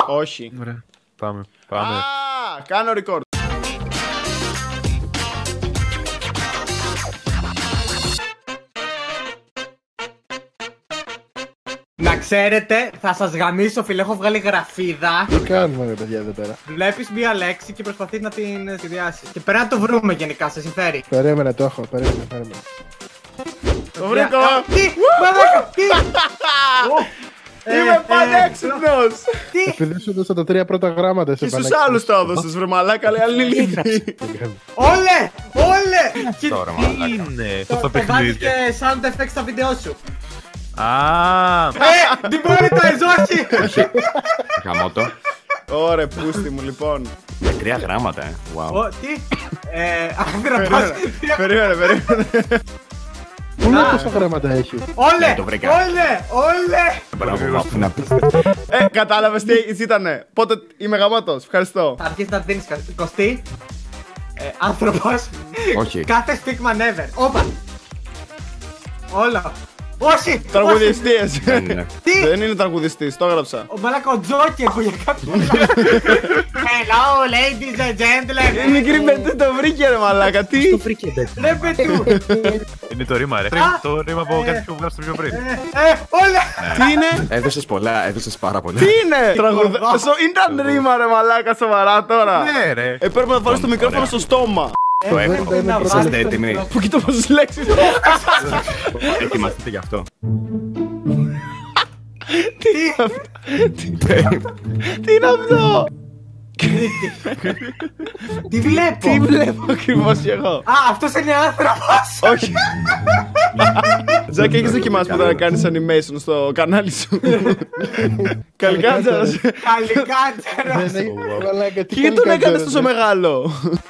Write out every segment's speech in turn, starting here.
Όχι. Ωραία. Πάμε. Α, κάνω record. Να ξέρετε, θα σας γαμίσω φίλε, έχω βγάλει γραφίδα. Τι κάνουμε ρε παιδιά εδώ πέρα? Βλέπεις μία λέξη και προσπαθείς να την συνδυάσεις. Και πρέπει να το βρούμε γενικά, σε συμφέρει. Περίμενε, το έχω, περίμενε. Το βρήκα. Τι! Μαλάκα! Τι! Είμαι πανέξυπνος. Τι! Επειδή σου έδωσα τα 3 πρώτα γράμματα σε Και στους άλλους το έδωσες βρε μαλάκα, λέει άλλη λύθη. Όλε! Όλε! Τώρα, μαλάκα. Είναι Το το βάζεις παιχνίδι. και sound effects στα βίντεο σου. Α, Demonetize, όχι! Γαμώτο. Ωραία, πούστη μου λοιπόν. Με 3 γράμματα, Wow. Τι! Άνδρα, Περίμενε. Πού είναι πόσα γράμματα έχει? Όλε! το βρήκα. Όλε! Μπράβο, αφού να πεις. Κατάλαβες τι ήτανε. Πότε είμαι γαμώτος, ευχαριστώ. Θα αρχίσεις να δίνεις κοστί. Άνθρωπος. Όχι. Κάθε stick maneuver. Όπα! Όλο! Όχι! Τραγουδιστής. Δεν είναι. Τι! Δεν είναι τραγουδιστής, το έγραψα. Ο μαλάκα ο Τζόκερ που για κάποιο λόγο. Hello ladies and gentlemen. Η μικρή Μπετού το βρήκε ρε μαλάκα, τι. Ρε Μπετού. είναι το ρήμα, ρε. Το ρήμα από κάτι που βγάλω πιο πριν. Όλα. Τι είναι, Έδωσες πολλά, έδωσες πάρα πολλά. τι είναι. Ήταν ρήμα ρε μαλάκα, σοβαρά τώρα. Ναι, ρε. Πρέπει να βάλεις το μικρόφωνο στο στόμα. Το έχω. είναι Είσαστε έτοιμοι? Που κοίτα πόσες λέξεις. Ετοιμαστείτε γι' αυτό. Τι είναι αυτό. Τι βλέπω. Τι βλέπω ακριβώς κι εγώ. Α, αυτός είναι άνθρωπος. Όχι. Τζάκι, έχεις δοκιμάσει ποτέ να κάνεις animation στο κανάλι σου? Καλικάτζαρας. Καλικάτζερος. Και γιατί τον έκανες τόσο μεγάλο?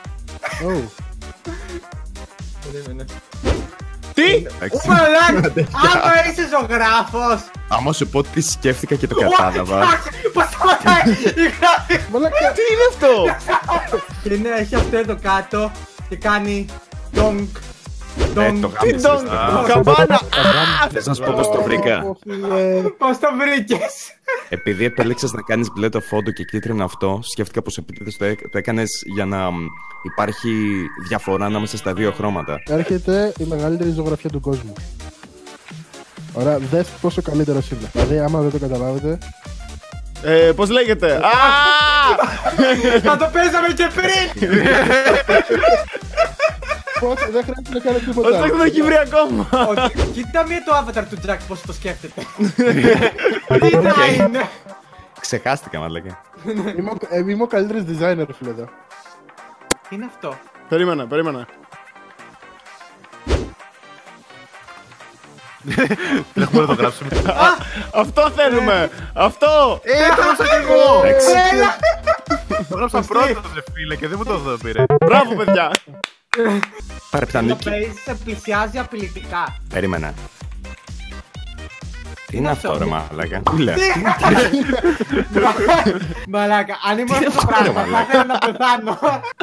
Τι? Μαλάκα. Άμα είσαι ζωγράφος. Άμα σου πω τι σκέφτηκα και το κατάλαβα. Πώς σταματάει η γράφη. Τι είναι αυτό? Και ναι, έχει αυτό εδώ κάτω και κάνει donk. Το Τι γάμισες. τον καμπάνα. Θες να σου πω πώς το βρήκα? Πώς το βρήκες. Επειδή επέλεξες να κάνεις μπλε το φόντο και κίτρινο αυτό, σκέφτηκα πως επίτηδες το έκανες για να υπάρχει διαφορά ανάμεσα στα δύο χρώματα. Έρχεται η μεγαλύτερη ζωγραφιά του κόσμου. Ωραία, δες πόσο καλύτερος είναι. Δηλαδή, άμα δεν το καταλάβετε. Πώς λέγεται? Θα το παίζαμε και πριν. Πότε, δεν χρειάζεται να κάνω Ο τίποτα. Τζακ δεν το έχει βρει ακόμα. Κοίτα μία το avatar του Jack πώς το σκέφτεται. Τι να είναι. Ξεχάστηκα, μαλάκα. Είμαι ο καλύτερος designer, φίλε εδώ. Τι είναι αυτό. Περίμενα. Δεν έχουμε να το γράψουμε. Αυτό θέλουμε. Αυτό. Το γράψα κι εγώ. Έλα. Το γράψα πρώτος, ρε φίλε, και δεν μου το πήρε. Μπράβο παιδιά. Το Παρεπτανίκη. παίζει σε πλησιάζει απειλητικά. Περίμενα. Τι είναι αυτό, ρε μαλάκα? Τι λέει? Μαλάκα, αν ήμουν αυτό το πράγμα θα ήθελα να πεθάνω.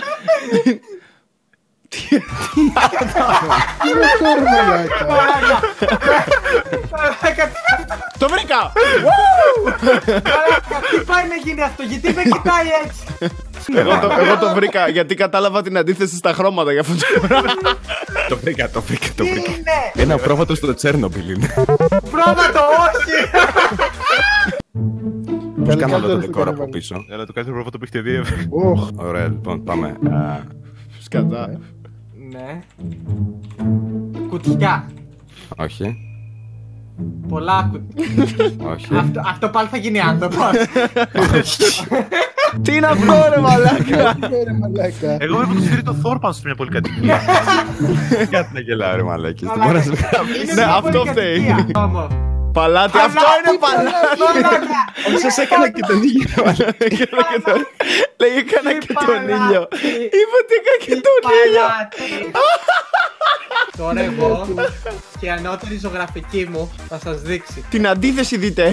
Τι είναι αυτό, ρε μαλάκα? Μαλάκα, Το βρήκα. τι πάει να γίνει αυτό, γιατί με κοιτάει έτσι. Εγώ το βρήκα γιατί κατάλαβα την αντίθεση στα χρώματα για αυτό το πράγμα. Το βρήκα. Τι είναι. Ένα πρόβατο στο Τσέρνομπιλ είναι. Πρόβατο, όχι. Πώς κάνω το δεκόρ από πίσω? Έλα, το καλύτερο πρόβατο που έχετε δει. Ωραία, λοιπόν, πάμε. Σκατά. Ναι. Κουτιά. Όχι. Πολλά κουτιά. Όχι. Αυτό πάλι θα γίνει άνθρωπος. Τι είναι αυτό ρε μαλάκα. Ρε μαλάκα. Εγώ βλέπω το σφύρι το Θόρπαν σε μια πολυκατοικία. Κάτι να γελάω, ρε μαλάκες. Ναι, αυτό φταίει. Παλάτι, αυτό είναι παλάτι. Σας έκανα και τον ήλιο. Λέει έκανα και τον ήλιο. Είπε ότι έκανα και τον ήλιο. Τώρα εγώ και η ανώτερη ζωγραφική μου θα σας δείξει. Την αντίθεση δείτε.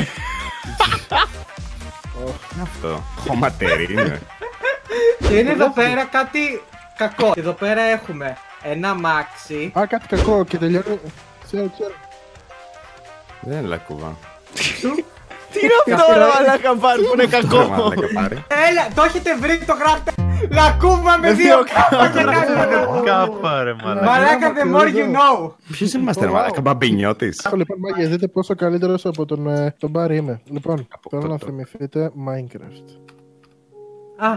Είναι αυτό. Χωματέρι είναι. Και είναι εδώ πέρα κάτι κακό. Εδώ πέρα έχουμε ένα αμάξι. Α, κάτι κακό και τελειώνει. Ξέρω. Δεν είναι λακκούβα. Τι είναι αυτό ρε μαλάκα πάρει που είναι κακό. Έλα, το έχετε βρει το γράφτε. Λακκούβα με 2 κάπα και κάτι. Κάπα ρε μαλάκα. Μαλάκα, the more you know. Ποιος είμαστε ρε μαλάκα, μπαμπινιώτης? Λοιπόν, μάγια, δείτε πόσο καλύτερος από τον Μπάρι είμαι. Λοιπόν, θέλω να θυμηθείτε Minecraft. Α,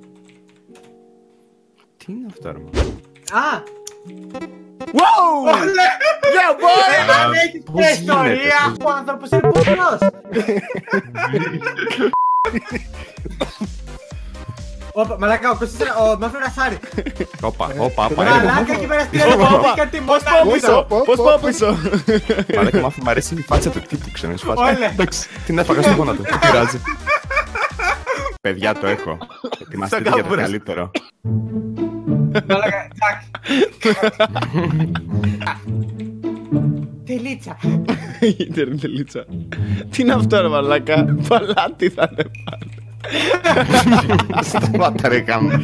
Τι είναι αυτό ρε μαλάκα? α. Wow! Yeah, boy! Αν έχεις μια ιστορία, ο άνθρωπος είναι ποπλός. Όπα, μαλάκα, ο Κωστής είναι ο Μάφρο Ρασάρι. Όπα, Μαλάκα, εκεί πέρα στην Ελλάδα τι Πώς πάω πίσω, πώς πάω πίσω. Μαλάκα, μου αρέσει η φάτσα του, τι του ξένος φάτσα. Όλε. Εντάξει, την έφαγα στο γόνατο, δεν πειράζει. Παιδιά, το έχω. Ετοιμαστείτε για το καλύτερο. Μαλάκα, τσακ. Τελίτσα. Ιντερνετ τελίτσα. Τι είναι αυτό ρε μαλάκα. Παλάτι θα είναι πάλι. Σταμάτα ρε γάμο.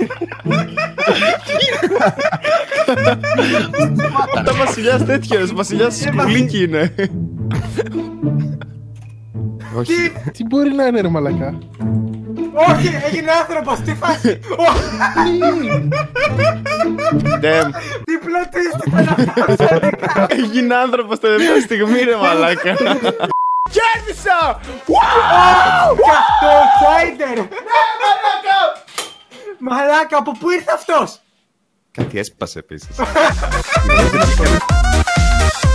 Τα βασιλιάς τέτοιος, βασιλιάς σκουλίκι είναι. Όχι. Τι μπορεί να είναι ρε μαλακά? Όχι, έγινε άνθρωπος, τι φάση. Damn. Τι πλωτίστηκε να φτιάξω. Έγινε άνθρωπος τελευταία στιγμή ρε μαλάκα. Κέρδισα! Το Τσάιντερ. Μαλάκα, από πού ήρθε αυτός? Κάτι έσπασε επίσης.